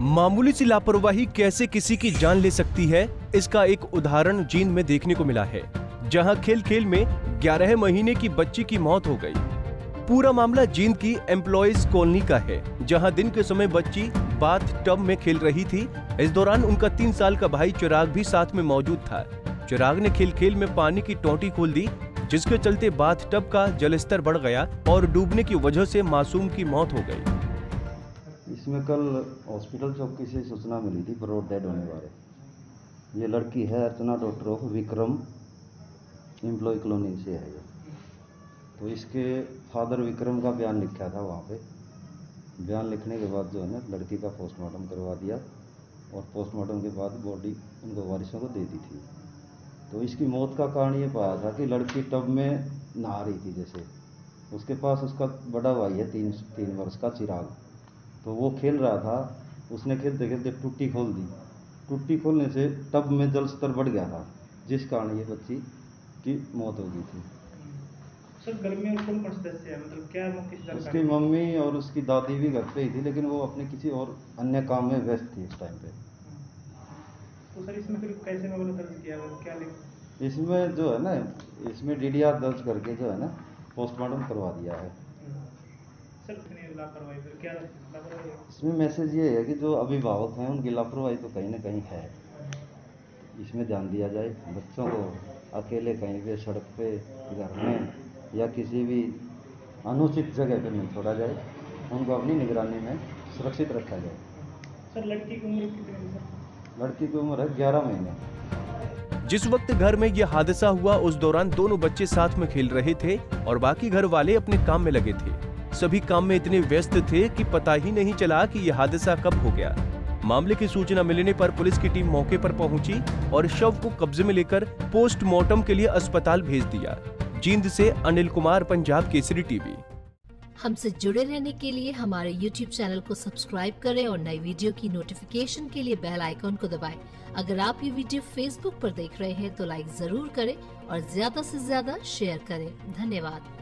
मामूली सी लापरवाही कैसे किसी की जान ले सकती है, इसका एक उदाहरण जींद में देखने को मिला है, जहां खेल खेल में 11 महीने की बच्ची की मौत हो गई। पूरा मामला जींद की एम्प्लॉयज कॉलोनी का है, जहां दिन के समय बच्ची बाथ टब में खेल रही थी। इस दौरान उनका 3 साल का भाई चिराग भी साथ में मौजूद था। चिराग ने खेल खेल में पानी की टोंटी खोल दी, जिसके चलते बाथ टब का जलस्तर बढ़ गया और डूबने की वजह से मासूम की मौत हो गई। इसमें कल हॉस्पिटल चौकी से सूचना मिली थी ब्रॉड डेड होने वाले। ये लड़की है Archana doctor of Vikram, employ colony से है ये। तो इसके फादर विक्रम का बयान लिखा था वहाँ पे। बयान लिखने के बाद जो है ना लड़की का पोस्टमार्टम करवा दिया और पोस्टमार्टम के बाद बॉडी उनको वारिसों को दे दी थी। तो इसकी मौत का कारण ये पाया था कि लड़की टब में नहा रही थी। जैसे उसके पास उसका बड़ा भाई है 3 वर्ष का चिराग, तो वो खेल रहा था। उसने खेलते खेलते टूटी खोल दी। टूटी खोलने से टब में जल स्तर बढ़ गया था, जिस कारण ये बच्ची की मौत हो गई थी। सर, घर में कौन कौन सदस्य है, मतलब क्या किस उसकी मम्मी और उसकी दादी भी घर पे ही थी, लेकिन वो अपने किसी और अन्य काम में व्यस्त थी इस टाइम पे। तो सर इसमें फिर कैसे मामला दर्ज किया, क्या लिखा? इसमें जो है ना, इसमें DDR दर्ज करके जो है ना पोस्टमार्टम करवा दिया है। सर लापरवाही फिर क्या लापरवाही? इसमें मैसेज ये है कि जो अभिभावक हैं उनकी लापरवाही तो कहीं ना कहीं है। इसमें ध्यान दिया जाए, बच्चों को अकेले कहीं पे सड़क पे, घर में या किसी भी अनुचित जगह पे नहीं छोड़ा जाए। उनको अपनी निगरानी में सुरक्षित रखा जाए। सर लड़की की उम्र कितनी है सर? लड़की की उम्र है 11 महीने। जिस वक्त घर में यह हादसा हुआ उस दौरान दोनों बच्चे साथ में खेल रहे थे और बाकी घर वाले अपने काम में लगे थे। सभी काम में इतने व्यस्त थे कि पता ही नहीं चला कि यह हादसा कब हो गया। मामले की सूचना मिलने पर पुलिस की टीम मौके पर पहुंची और शव को कब्जे में लेकर पोस्टमार्टम के लिए अस्पताल भेज दिया। जींद से अनिल कुमार, पंजाब केसरी टीवी। हमसे जुड़े रहने के लिए हमारे YouTube चैनल को सब्सक्राइब करें और नई वीडियो की नोटिफिकेशन के लिए बेल आइकॉन को दबाएं। अगर आप ये वीडियो Facebook पर देख रहे हैं तो लाइक जरूर करें और ज्यादा से ज्यादा शेयर करें। धन्यवाद।